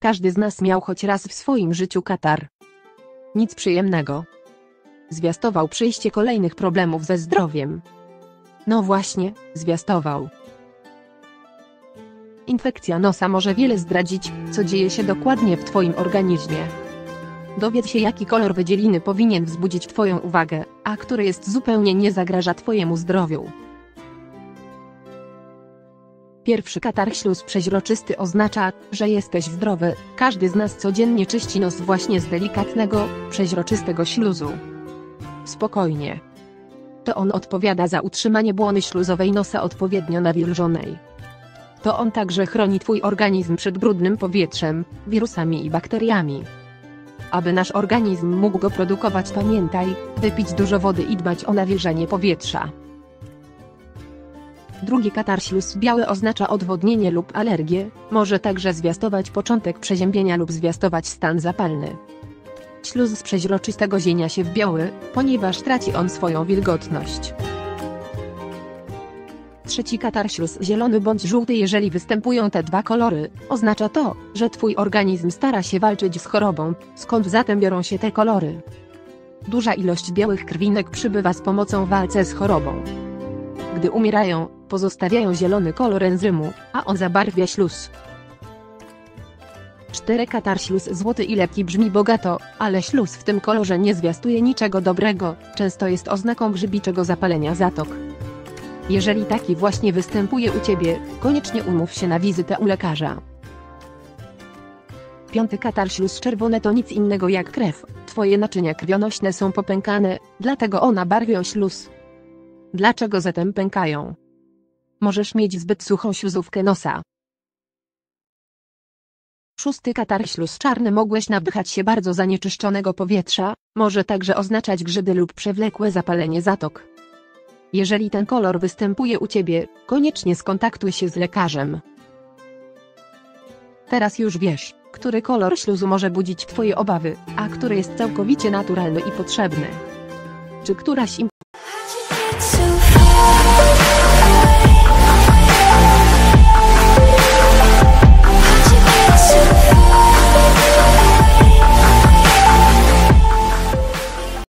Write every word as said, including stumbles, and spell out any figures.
Każdy z nas miał choć raz w swoim życiu katar. Nic przyjemnego. Zwiastował przyjście kolejnych problemów ze zdrowiem. No właśnie, zwiastował. Infekcja nosa może wiele zdradzić, co dzieje się dokładnie w Twoim organizmie. Dowiedz się, jaki kolor wydzieliny powinien wzbudzić Twoją uwagę, a który jest zupełnie nie zagraża Twojemu zdrowiu. Pierwszy katar śluz przeźroczysty oznacza, że jesteś zdrowy. Każdy z nas codziennie czyści nos właśnie z delikatnego, przeźroczystego śluzu. Spokojnie. To on odpowiada za utrzymanie błony śluzowej nosa odpowiednio nawilżonej. To on także chroni Twój organizm przed brudnym powietrzem, wirusami i bakteriami. Aby nasz organizm mógł go produkować, pamiętaj, wypić dużo wody i dbać o nawilżenie powietrza. Drugi katar śluz biały oznacza odwodnienie lub alergię, może także zwiastować początek przeziębienia lub zwiastować stan zapalny. Śluz z przeźroczystego zienia się w biały, ponieważ traci on swoją wilgotność. Trzeci katar śluz zielony bądź żółty. Jeżeli występują te dwa kolory, oznacza to, że Twój organizm stara się walczyć z chorobą. Skąd zatem biorą się te kolory? Duża ilość białych krwinek przybywa z pomocą w walce z chorobą. Gdy umierają, pozostawiają zielony kolor enzymu, a on zabarwia śluz. Cztery katar śluz złoty i lekki brzmi bogato, ale śluz w tym kolorze nie zwiastuje niczego dobrego, często jest oznaką grzybiczego zapalenia zatok. Jeżeli taki właśnie występuje u Ciebie, koniecznie umów się na wizytę u lekarza. Piąty katar śluz czerwone to nic innego jak krew. Twoje naczynia krwionośne są popękane, dlatego one barwią śluz. Dlaczego zatem pękają? Możesz mieć zbyt suchą śluzówkę nosa. Szósty katar śluz czarny. Mogłeś nawdychać się bardzo zanieczyszczonego powietrza, może także oznaczać grzyby lub przewlekłe zapalenie zatok. Jeżeli ten kolor występuje u Ciebie, koniecznie skontaktuj się z lekarzem. Teraz już wiesz, który kolor śluzu może budzić Twoje obawy, a który jest całkowicie naturalny i potrzebny. Czy któraś